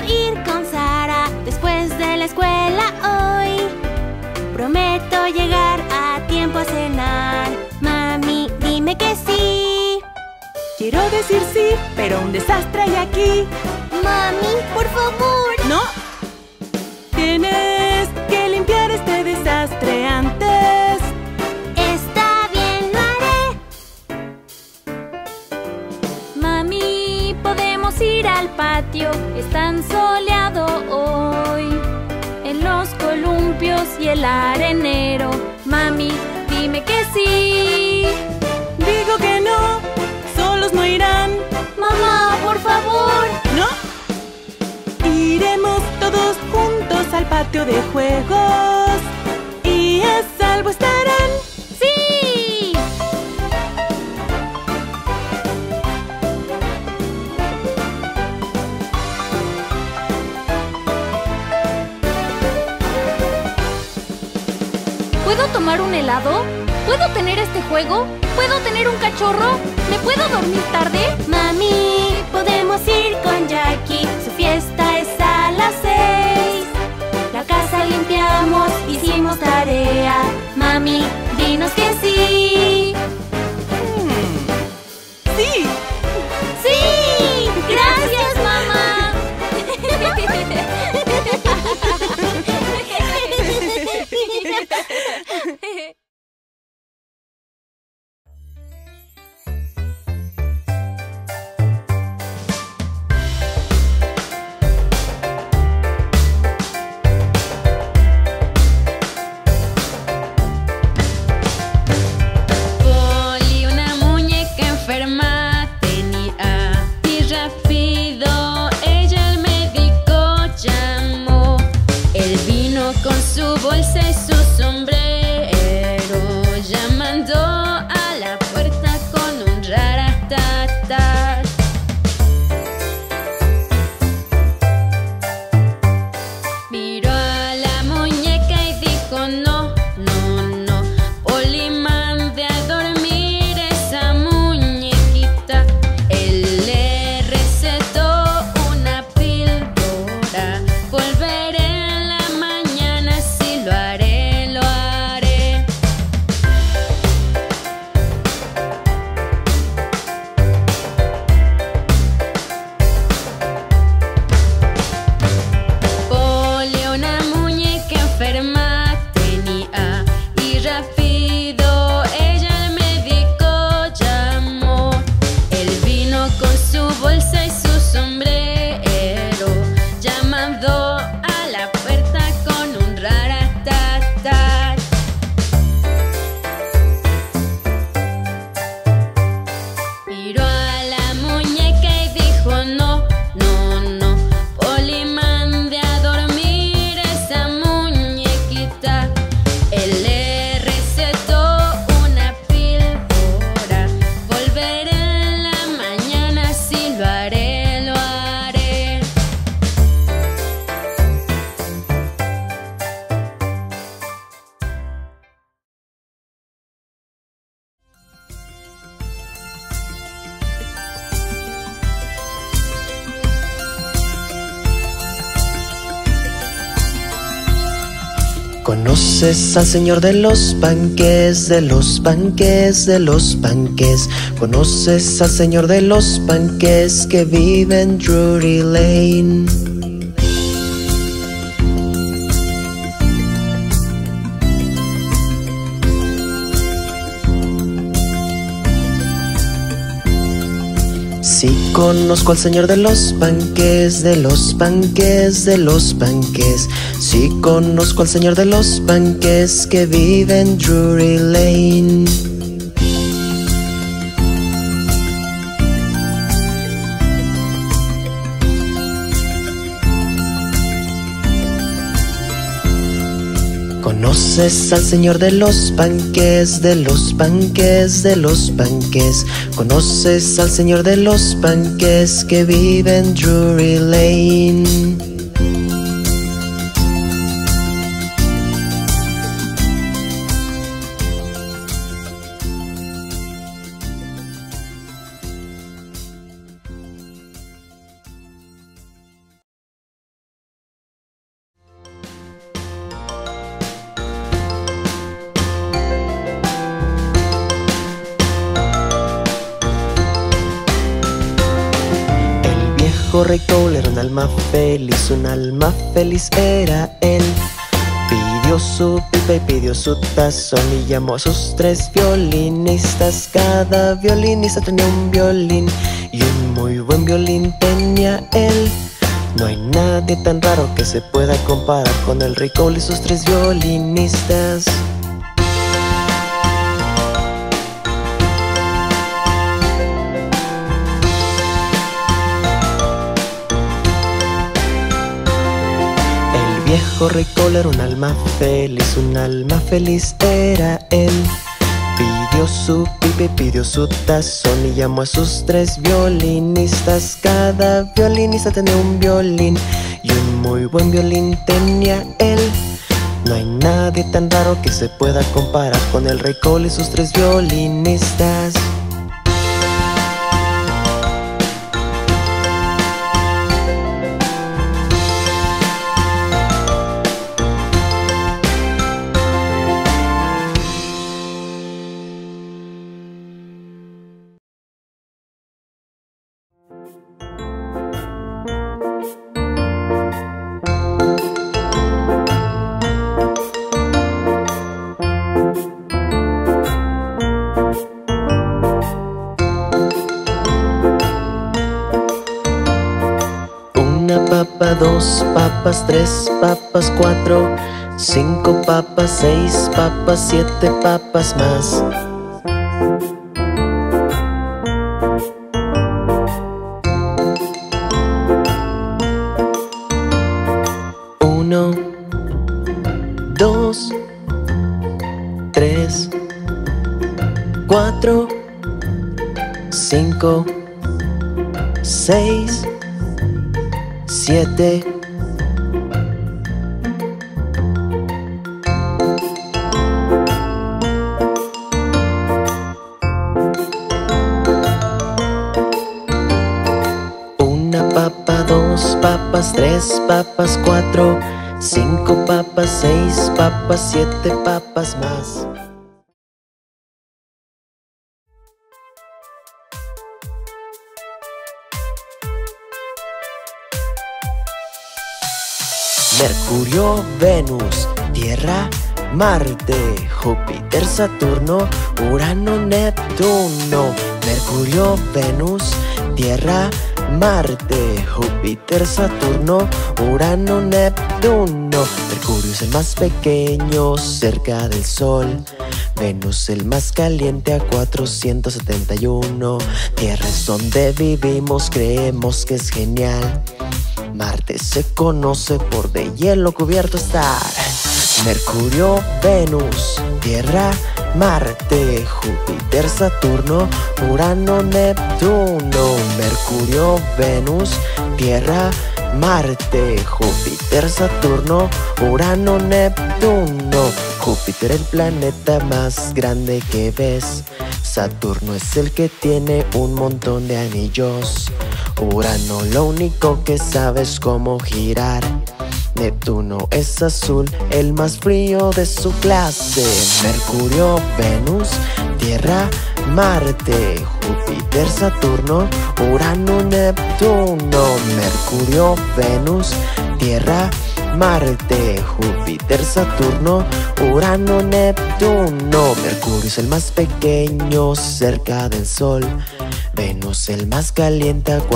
ir con Sara después de la escuela hoy. Prometo llegar a tiempo a cenar. Mami, dime que sí. Quiero decir sí, pero un desastre hay aquí. Mami, por favor. ¡No! Tienes que limpiar este desastre antes. Está bien, lo haré. Mami, podemos ir al patio. Es tan soleado hoy. En los columpios y el arenero. Mami, dime que sí. Digo que no, solos no irán. Mamá, por favor. ¿No? Iremos todos juntos al patio de juegos y a salvo estarán. ¡Sí! ¿Puedo tomar un helado? ¿Puedo tener este juego? ¿Puedo tener un cachorro? ¿Me puedo dormir tarde? Mami, podemos ir con Jackie. Su fiesta es a las 6. La casa limpiamos, hicimos tarea. Mami, dinos que sí. ¡Sí! ¡Sí! ¡Gracias, mamá! Polly, una muñeca enferma, tenía y rápido ella al médico llamó. Él vino con su bolsa y su sombrero, llamando a la puerta con un raratatá. Miró a la muñeca y dijo no, no, no. Polly, mande a dormir esa muñequita. Él le recetó una píldora. Volveré en la mañana, si lo haré, lo haré. Polly, una muñeca enferma, tenía y rápido ella al médico llamó. Él vino con su bolsa y su sombrero, llamando a la puerta con un raratatá. Miró a la muñeca y dijo no, no, no. Polly, mande a dormir esa muñequita. Él le recetó una píldora. Volveré en la mañana, si lo haré, lo haré. ¿Conoces al señor de los panques, de los panques, de los panques? ¿Conoces al señor de los panques que vive en Drury Lane? Sí conozco al señor de los panques, de los panques, de los panques. Sí conozco al señor de los panques que vive en Drury Lane. ¿Conoces al señor de los panques, de los panques, de los panques? ¿Conoces al señor de los panques que vive en Drury Lane? viejo rey Cole era un alma feliz era él. Pidió su pipa y pidió su tazón y llamó a sus 3 violinistas. Cada violinista tenía un violín y un muy buen violín tenía él. No hay nadie tan raro que se pueda comparar con el rey Cole y sus 3 violinistas. El viejo rey Cole era un alma feliz era él. Pidió su pipa y pidió su tazón y llamó a sus 3 violinistas. Cada violinista tenía un violín y un muy buen violín tenía él. No hay nadie tan raro que se pueda comparar con el rey Cole y sus 3 violinistas. Papa, 2 papas, 3 papas, 4, 5 papas, 6 papas, 7 papas más. Uno, 2, 3, 4, 5, 6, 7. Una papa, 2 papas, 3 papas, 4, 5 papas, 6 papas, 7 papas más. Mercurio, Venus, Tierra, Marte, Júpiter, Saturno, Urano, Neptuno. Mercurio, Venus, Tierra, Marte, Júpiter, Saturno, Urano, Neptuno. Mercurio es el más pequeño cerca del Sol. Venus el más caliente a 471. Tierra es donde vivimos, creemos que es genial. Marte se conoce por de hielo cubierto estar. Mercurio, Venus, Tierra, Marte, Júpiter, Saturno, Urano, Neptuno. Mercurio, Venus, Tierra, Marte, Júpiter, Saturno, Urano, Neptuno. Júpiter el planeta más grande que ves. Saturno es el que tiene un montón de anillos. Urano lo único que sabe es cómo girar. Neptuno es azul, el más frío de su clase. Mercurio, Venus, Tierra, Marte, Júpiter, Saturno, Urano, Neptuno. Mercurio, Venus, Tierra, Marte, Júpiter, Saturno, Urano, Neptuno. Mercurio es el más pequeño cerca del Sol. Venus el más caliente a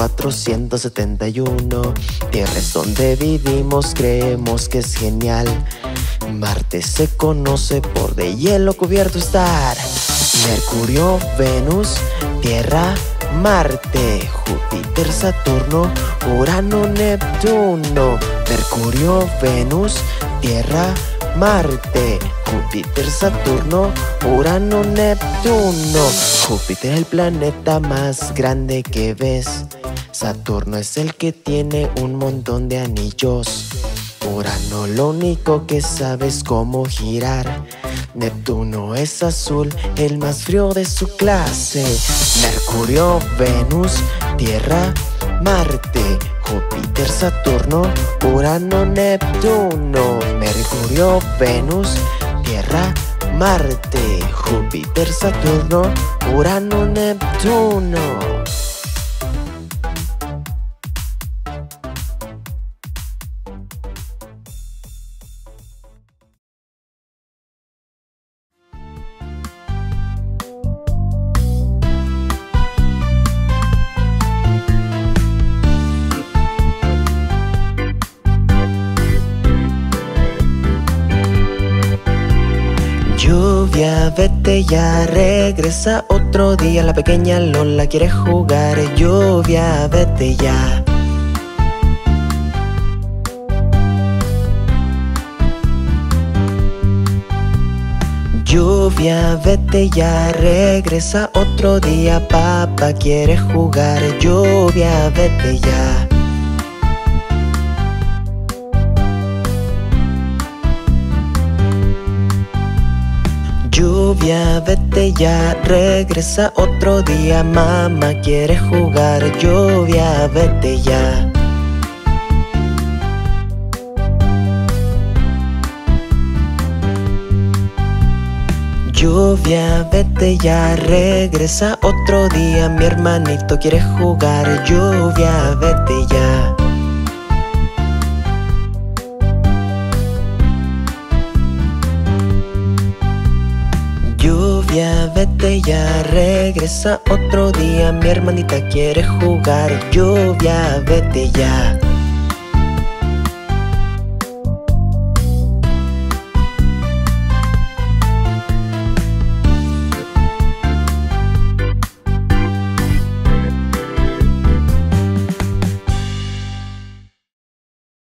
471. Tierra es donde vivimos, creemos que es genial. Marte se conoce por de hielo cubierto estar. Mercurio, Venus, Tierra, Marte, Júpiter, Saturno, Urano, Neptuno. Mercurio, Venus, Tierra, Marte, Júpiter, Saturno, Urano, Neptuno. Júpiter el planeta más grande que ves. Saturno es el que tiene un montón de anillos. Urano lo único que sabe es cómo girar. Neptuno es azul, el más frío de su clase. Mercurio, Venus, Tierra, Marte, Júpiter, Saturno, Urano, Neptuno. Mercurio, Venus, Tierra, Marte, Júpiter, Saturno, Urano, Neptuno. vete ya, regresa otro día. La pequeña Lola quiere jugar. Lluvia, vete ya. Lluvia, vete ya, regresa otro día. Papá quiere jugar. Lluvia, vete ya. Lluvia, vete ya, regresa otro día. Mamá quiere jugar. Lluvia, vete ya. Lluvia, vete ya, regresa otro día. Mi hermanito quiere jugar. Lluvia, vete ya. Lluvia, vete ya, regresa otro día. Mi hermanita quiere jugar. Lluvia, vete ya.